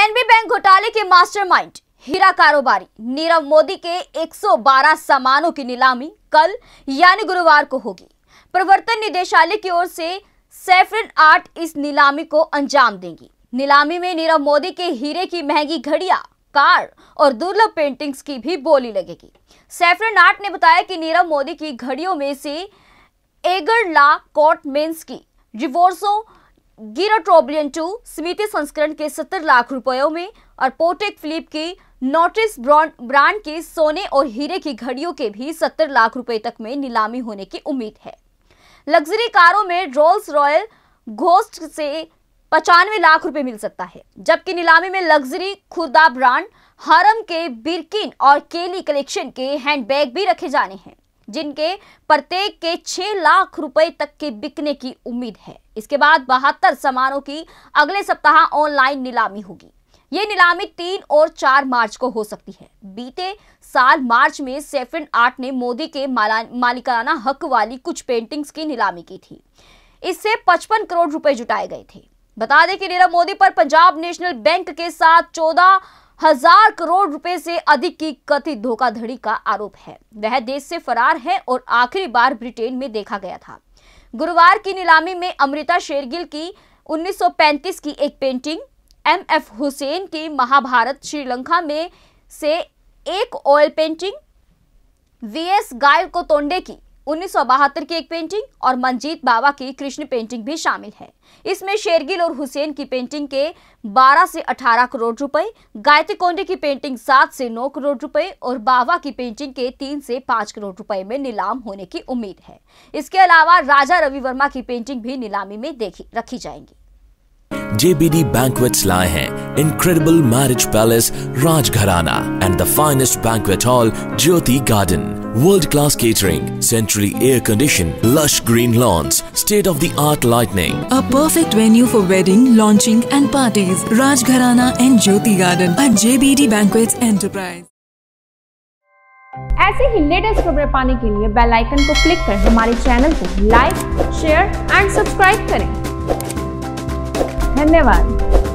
PNB bank घोटाले के mastermind हीरा कारोबारी नीरव मोदी के 112 सामानों की नीलामी कल यानी गुरुवार को होगी। प्रवर्तन निदेशालय की ओर से सैफरन आर्ट इस नीलामी को अंजाम देंगी। नीलामी में नीरव मोदी के हीरे की महंगी घड़ियां, कार और दुर्लभ पेंटिंग्स की भी बोली लगेगी। सैफरन आर्ट ने बताया कि नीरव मोदी की घड़ियों में से एगर ला कोर्टमेंस की रिवोर्सो गिराट्रोब्लियन 2 स्मृति संस्करण के 70 लाख रुपयों में और पोटेक फिलिप की नोटिस ब्रांड की सोने और हीरे की घड़ियों के भी 70 लाख रुपए तक में नीलामी होने की उम्मीद है। लग्जरी कारों में रोल्स रॉयल घोस्ट से 95 लाख रुपए मिल सकता है, जबकि नीलामी में लग्जरी खुदा ब्रांड हरम के बिरकिन और केली कलेक्शन के हैंडबैग भी रखे जाने हैं, जिनके प्रत्येक के 6 लाख रुपए तक के बिकने की उम्मीद है। इसके बाद 72 सामानों की अगले सप्ताह ऑनलाइन नीलामी होगी। ये नीलामी 3 और 4 मार्च को हो सकती है। बीते साल मार्च में सैफरन आर्ट ने मोदी के मालिकाना हक वाली कुछ पेंटिंग्स की नीलामी की थी। इससे 55 करोड़ रुपए जुटाए गए थे। बता दें कि नीरव मोदी पर पंजाब नेशनल बैंक के साथ 14,000 करोड़ रुपए से अधिक की कथित धोखाधड़ी का आरोप है। वह देश से फरार है और आखिरी बार ब्रिटेन में देखा गया था। गुरुवार की नीलामी में अमृता शेरगिल की 1935 की एक पेंटिंग, एमएफ हुसैन की महाभारत श्रीलंका में से एक ऑयल पेंटिंग, वीएस गायकोतोंडे की 1972 की एक पेंटिंग और मंजीत बावा की कृष्ण पेंटिंग भी शामिल है। इसमें शेरगिल और हुसैन की पेंटिंग के 12 से 18 करोड़ रुपए, गायकोतोंडे की पेंटिंग 7 से 9 करोड़ रुपए और बावा की पेंटिंग के 3 से 5 करोड़ रुपए में नीलाम होने की उम्मीद है। इसके अलावा राजा रवि वर्मा की पेंटिंग भी नीलामी में रखी जाएंगी। JBD Banquets लाए हैं incredible marriage palace Rajgharana and the finest banquet hall Jyoti Garden. World-class catering, centrally air-conditioned, lush green lawns, state-of-the-art lighting. A perfect venue for wedding, launching and parties. Rajgharana and Jyoti Garden at JBD Banquets Enterprise. ऐसे ही latest खबरें पाने के लिए bell icon को click कर हमारे channel को like, share and subscribe करें। धन्यवाद।